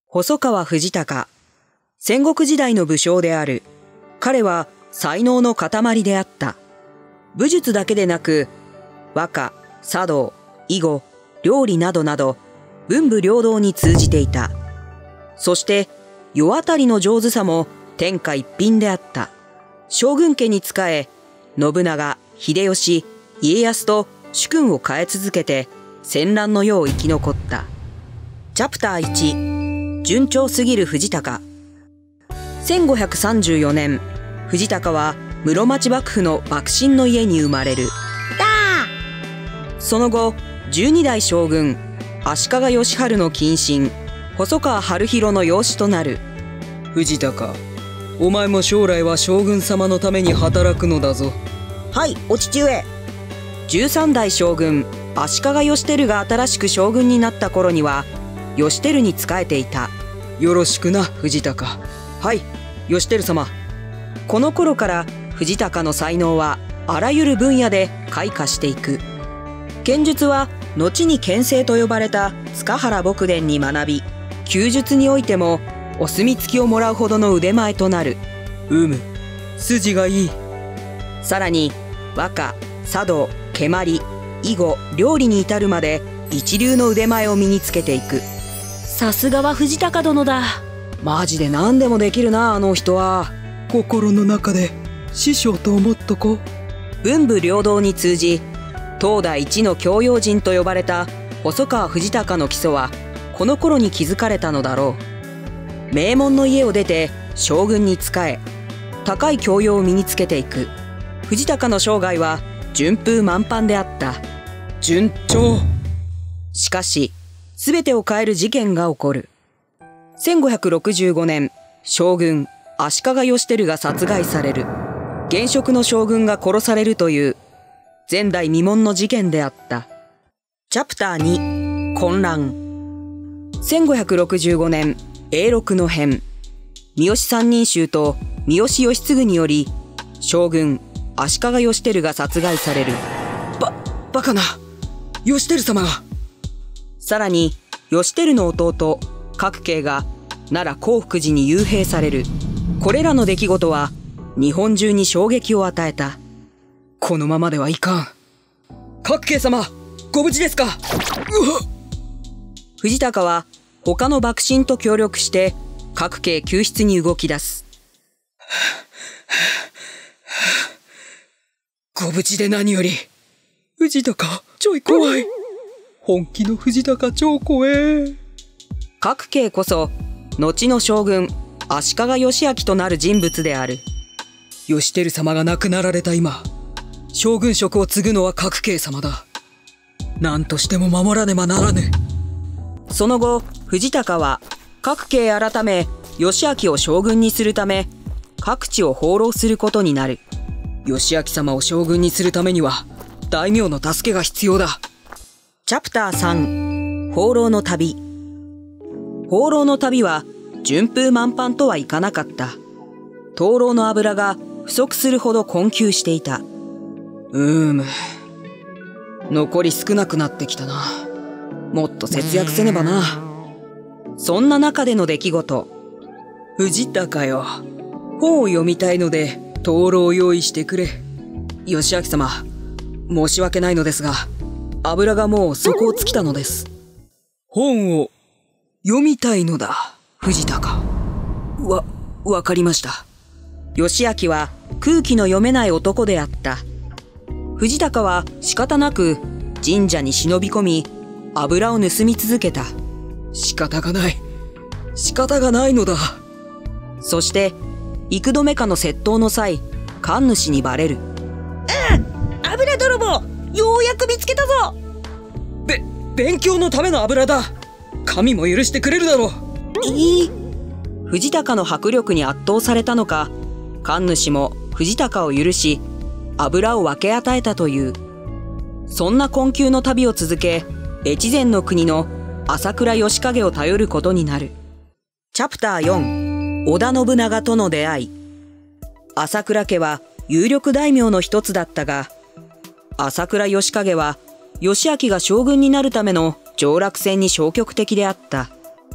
細川藤孝、戦国時代の武将である。彼は才能の塊であった。武術だけでなく、和歌、茶道、囲碁、料理などなど、文武両道に通じていた。そして、世渡りの上手さも天下一品であった。将軍家に仕え、信長、秀吉、家康と主君を変え続けて、戦乱の世を生き残った。チャプター1、順調すぎる藤孝。1534年、藤孝は室町幕府の幕臣の家に生まれる。その後、12代将軍、足利義晴の近親、細川晴弘の養子となる。 藤孝、お前も将来は将軍様のために働くのだぞ。 はい、お父上。 13代将軍、足利義輝が新しく将軍になった頃には、義輝に仕えていた。 よろしくな、藤孝。 はい、義輝様。この頃から藤孝の才能はあらゆる分野で開花していく。剣術は後に剣聖と呼ばれた塚原卜伝に学び、弓術においてもお墨付きをもらうほどの腕前となる。 筋がいい。 さらに和歌、茶道、蹴鞠、囲碁、料理に至るまで一流の腕前を身につけていく。 さすがは藤孝殿だ。 マジで何でもできるな、あの人は。 心の中で師匠と思っとこ。 文武両道に通じ、当代一の教養人と呼ばれた細川藤孝の基礎はこの頃に築かれたのだろう。名門の家を出て将軍に仕え、高い教養を身につけていく。藤孝の生涯は順風満帆であった。 順調。 しかし、全てを変える事件が起こる。1565年、将軍足利義輝が殺害される。現職の将軍が殺されるという前代未聞の事件であった。チャプター2、混乱。1565年、永禄の変。三好三人衆と三好義継により、将軍足利義輝が殺害される。 バカな義輝様が。 さらに義輝の弟角慶が奈良興福寺に幽閉される。これらの出来事は日本中に衝撃を与えた。 このままではいかん。角慶様、ご無事ですか。 藤孝は他の幕臣と協力して角慶救出に動き出す。 ご無事で何より。藤孝、ちょい怖い。本気の藤孝超怖え。 角慶こそ後の将軍足利義昭となる人物である。 義輝様が亡くなられた今、将軍職を継ぐのは角慶様だ。何としても守らねばならぬ。 その後、藤孝は角慶改め義昭を将軍にするため各地を放浪することになる。 義昭様を将軍にするためには大名の助けが必要だ。 チャプター3、放浪の旅。放浪の旅は順風満帆とはいかなかった。灯籠の油が不足するほど困窮していた。 残り少なくなってきたな。もっと節約せねばな。 そんな中での出来事。 藤孝よ、本を読みたいので灯籠を用意してくれ。義昭様、申し訳ないのですが、油がもう底を尽きたのです。本を読みたいのだ、藤孝。わかりました。 義昭は空気の読めない男であった。藤孝は仕方なく神社に忍び込み、油を盗み続けた。 仕方がないのだ。 そして、幾度目かの窃盗の際、神主にバレる。 油泥棒、ようやく見つけたぞ。 勉強のための油だ。神も許してくれるだろう。 藤孝の迫力に圧倒されたのか、神主も藤孝を許し、油を分け与えたという。そんな困窮の旅を続け、越前の国の朝倉義景を頼ることになる。チャプター4、織田信長との出会い。朝倉家は有力大名の一つだったが、朝倉義景は義昭が将軍になるための上洛戦に消極的であった。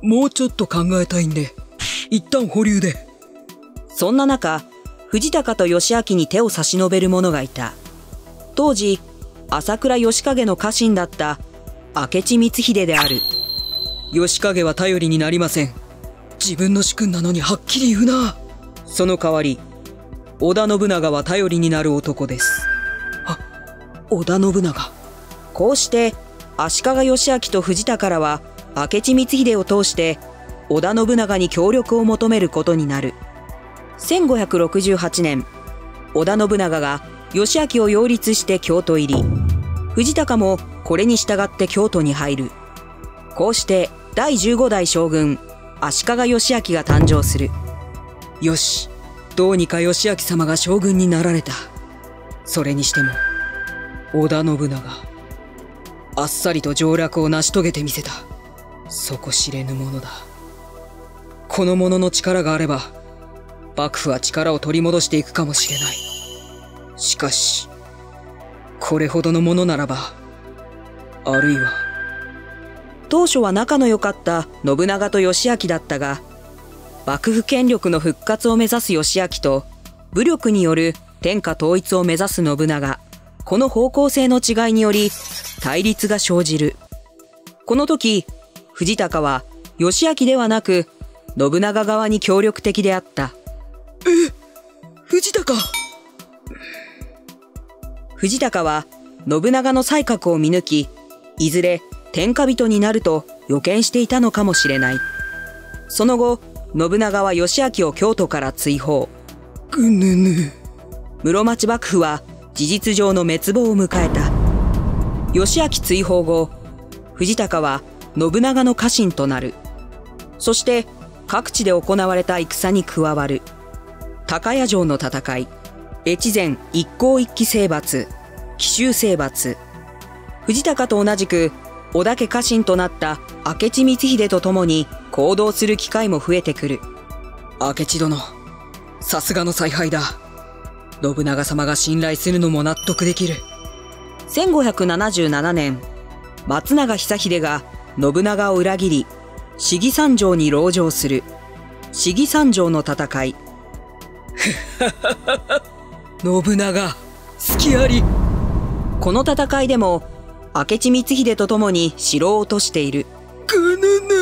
もうちょっと考えたいんで、一旦保留で。 そんな中、藤高と義明に手を差し伸べる者がいた。当時、朝倉義景の家臣だった明智光秀である。 義景は頼りになりません。自分の主君なのにはっきり言うな。 その代わり、 織田信長は頼りになる男です。織田信長。 こうして足利義明と藤高らは明智光秀を通して織田信長に協力を求めることになる。1568年、織田信長が義明を擁立して京都入り、藤高もこれに従って京都に入る。こうして第15代将軍足利義明が誕生する。 よし、どうにか義明様が将軍になられた。それにしても織田信長、あっさりと上洛を成し遂げてみせた。底知れぬものだ。この者の力があれば幕府は力を取り戻していくかもしれない。しかしこれほどのものならば、あるいは。 当初は仲の良かった信長と義明だったが、幕府権力の復活を目指す義明と武力による天下統一を目指す信長、この方向性の違いにより対立が生じる。この時、藤高は義明ではなく信長側に協力的であった。 藤高。 藤高は信長の才覚を見抜き、いずれ天下人になると予見していたのかもしれない。その後、信長は義明を京都から追放。 ぐぬぬ。 室町幕府は事実上の滅亡を迎えた。義明追放後、藤高は信長の家臣となる。そして各地で行われた戦に加わる。高谷城の戦い、越前一向一揆征伐、奇襲征伐。藤高と同じく織田家家臣となった明智光秀と共に行動する機会も増えてくる。 明智殿、さすがの采配だ。信長様が信頼するのも納得できる。 1577年、松永久秀が信長を裏切り、信貴山城に籠城する。信貴山城の戦い。 信長、隙あり。 この戦いでも明智光秀と共に城を落としている。 ぐぬぬ。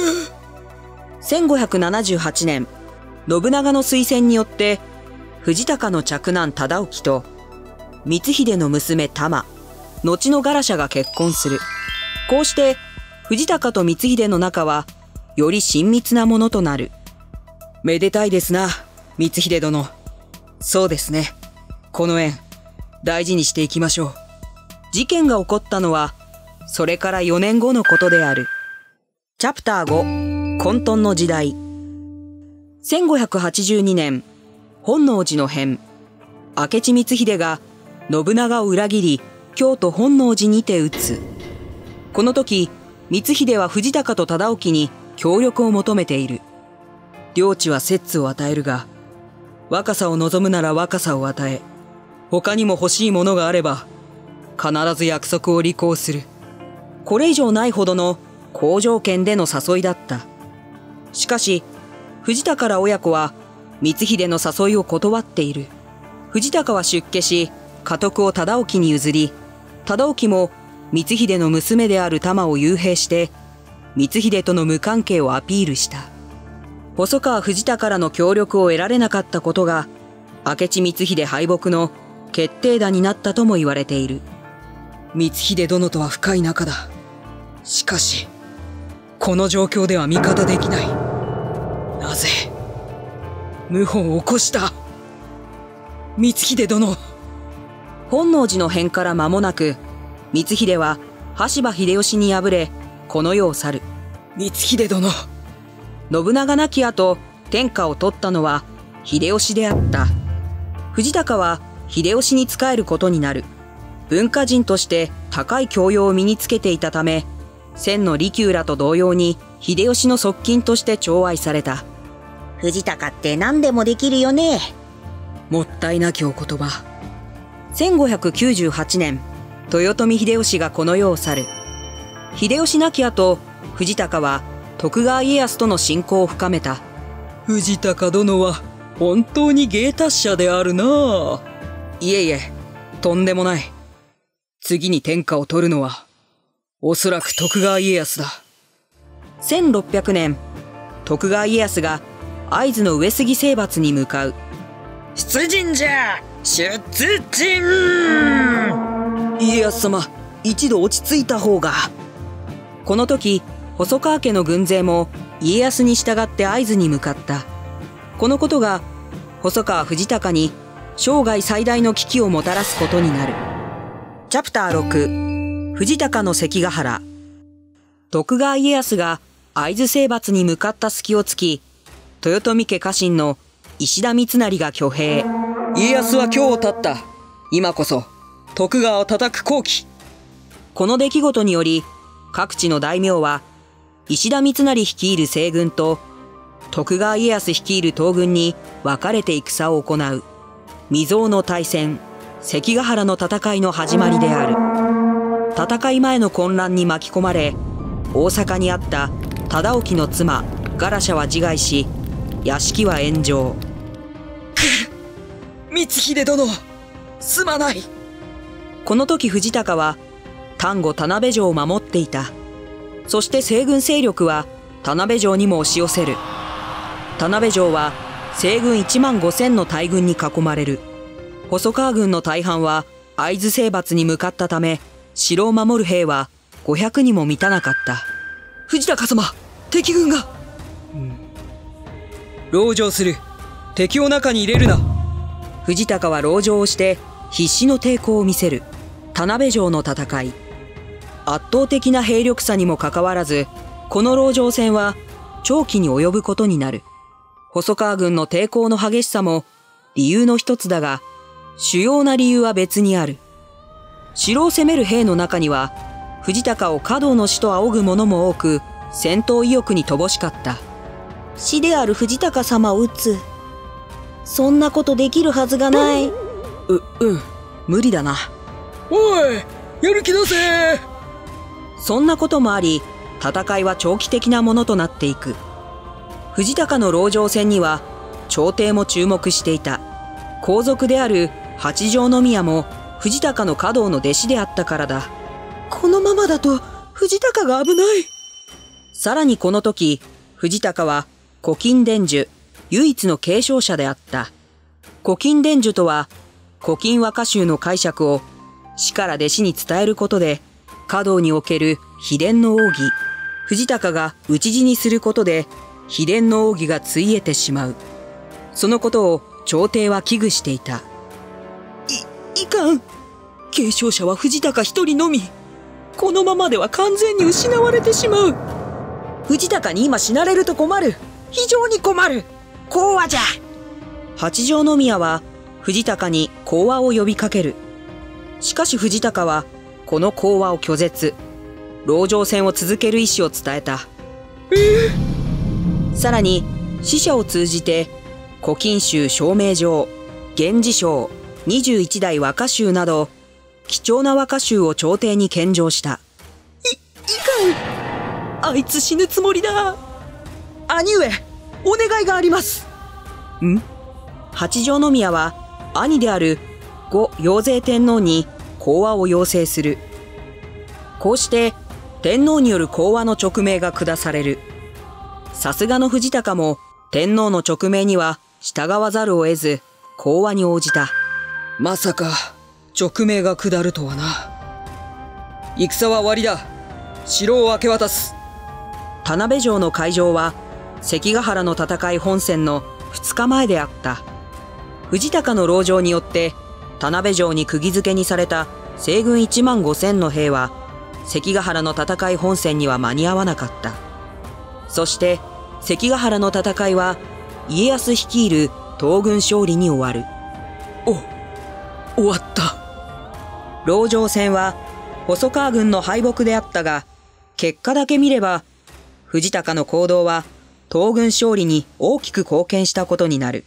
1578年、信長の推薦によって藤高の嫡男忠興と光秀の娘玉、後のガラシャが結婚する。こうして藤高と光秀の仲はより親密なものとなる。 めでたいですな、光秀殿。そうですね。この縁、大事にしていきましょう。 事件が起こったのはそれから4年後のことである。チャプター5、混沌の時代。1582年、本能寺の変。明智光秀が信長を裏切り、京都本能寺にて討つ。この時、光秀は藤高と忠興に協力を求めている。 領地は摂津を与えるが、若さを望むなら若さを与え、他にも欲しいものがあれば、必ず約束を履行する。 これ以上ないほどの好条件での誘いだった。しかし、藤高ら親子は光秀の誘いを断っている。藤高は出家し、家督を忠興に譲り、忠興も光秀の娘である玉を幽閉して、光秀との無関係をアピールした。細川藤高らの協力を得られなかったことが、明智光秀敗北の決定打になったとも言われている。 光秀殿とは深い仲だ。しかし、この状況では味方できない。なぜ、謀反を起こした光秀殿。 本能寺の変から間もなく、光秀は羽柴秀吉に敗れ、この世を去る。 光秀殿。 信長亡き後、天下を取ったのは秀吉であった。藤高は秀吉に仕えることになる。文化人として高い教養を身につけていたため、千の利休らと同様に秀吉の側近として寵愛された。 藤高って何でもできるよね。 もったいなきお言葉。 1598年、豊臣秀吉がこの世を去る。秀吉亡き後、藤高は徳川家康との親交を深めた。 藤高殿は本当に芸達者であるな。 いえいえ、とんでもない。 次に天下を取るのはおそらく徳川家康だ。 1600年、徳川家康が会津の上杉征伐に向かう。 出陣じゃ、出陣。 家康様、一度落ち着いた方が。この時、細川家の軍勢も家康に従って会津に向かった。このことが細川藤孝に生涯最大の危機をもたらすことになる。チャプター6、藤孝の関ヶ原。徳川家康が会津征伐に向かった隙を突き、豊臣家家臣の石田三成が挙兵。 家康は今日を絶った。今こそ徳川を叩く好機。 この出来事により、各地の大名は石田三成率いる西軍と徳川家康率いる東軍に分かれて戦を行う未曾有の大戦、関ヶ原の戦いの始まりである。戦い前の混乱に巻き込まれ、大阪にあった忠興の妻ガラシャは自害し、屋敷は炎上。 光秀殿、すまない。 この時藤孝は丹後田辺城を守っていた。そして西軍勢力は田辺城にも押し寄せる。田辺城は西軍1万5,000の大軍に囲まれる。細川軍の大半は会津征伐に向かったため、城を守る兵は500にも満たなかった。 藤孝様、敵軍が。籠城する。敵を中に入れるな。 藤孝は籠城をして必死の抵抗を見せる。田辺城の戦い。圧倒的な兵力差にもかかわらず、この籠城戦は長期に及ぶことになる。細川軍の抵抗の激しさも理由の一つだが、主要な理由は別にある。城を攻める兵の中には、藤孝を華道の死と仰ぐ者も多く、戦闘意欲に乏しかった。 死である藤孝様を討つ。そんなことできるはずがない。 無理だな。 おい、やる気出せ。 そんなこともあり、戦いは長期的なものとなっていく。藤孝の籠城戦には、朝廷も注目していた。皇族である八条宮も藤孝の華道の弟子であったからだ。 このままだと藤孝が危ない。 さらにこの時、藤孝は古今伝授唯一の継承者であった。古今伝授とは、古今和歌集の解釈を師から弟子に伝えることで、華道における秘伝の奥義、藤孝が討ち死にすることで秘伝の奥義がついえてしまう。そのことを朝廷は危惧していた。 いかん。継承者は藤孝一人のみ。このままでは完全に失われてしまう。 藤孝に今死なれると困る。 非常に困る。講和じゃ。 八条宮は藤孝に講和を呼びかける。しかし藤孝はこの講和を拒絶。籠城戦を続ける意思を伝えた。さらに使者を通じて古今集証明状、源氏章、21代和歌集など貴重な和歌集を朝廷に献上した。 いかん。あいつ死ぬつもりだ。 兄上、お願いがあります。八条宮は兄である後陽勢天皇に講和を要請する。こうして天皇による講和の勅命が下される。さすがの藤孝も天皇の勅命には従わざるを得ず講和に応じた。 まさか勅命が下るとはな。戦は終わりだ。城を明け渡す。 田辺城の開城は関ヶ原の戦い本戦の2日前であった。藤孝の籠城によって田辺城に釘付けにされた西軍1万5,000の兵は関ヶ原の戦い本戦には間に合わなかった。そして関ヶ原の戦いは家康率いる東軍勝利に終わる。 終わった。 籠城戦は細川軍の敗北であったが、結果だけ見れば藤孝の行動は東軍勝利に大きく貢献したことになる。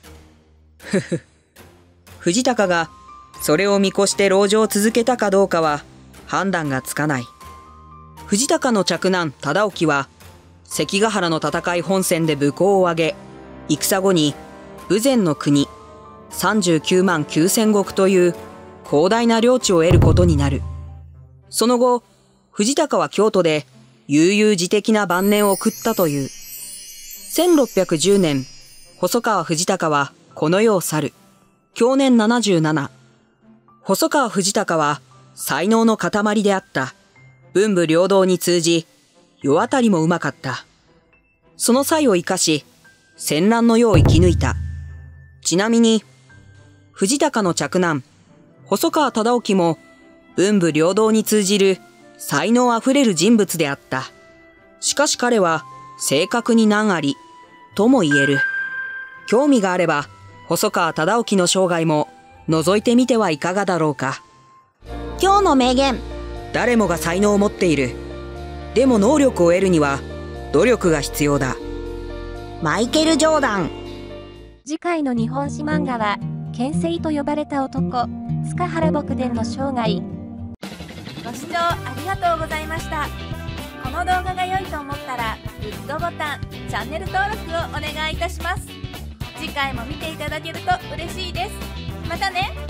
藤孝がそれを見越して籠城を続けたかどうかは判断がつかない。藤孝の嫡男忠興は関ヶ原の戦い本戦で武功を挙げ、戦後に豊前の国39万9,000石という広大な領地を得ることになる。その後、藤高は京都で悠々自適な晩年を送ったという。1610年、細川藤高はこの世を去る。享年77。細川藤高は才能の塊であった。文武両道に通じ、世渡りもうまかった。その才を生かし、戦乱の世を生き抜いた。ちなみに、藤高の嫡男、細川忠興も文武両道に通じる才能あふれる人物であった。しかし彼は性格に難あり、とも言える。興味があれば、細川忠興の生涯も覗いてみてはいかがだろうか。 今日の名言。 誰もが才能を持っている。でも能力を得るには努力が必要だ。 マイケル・ジョーダン。 次回の日本史漫画は、剣聖と呼ばれた男、塚原卜伝の生涯。 ご視聴ありがとうございました。この動画が良いと思ったら、グッドボタン、チャンネル登録をお願いいたします。次回も見ていただけると嬉しいです。またね。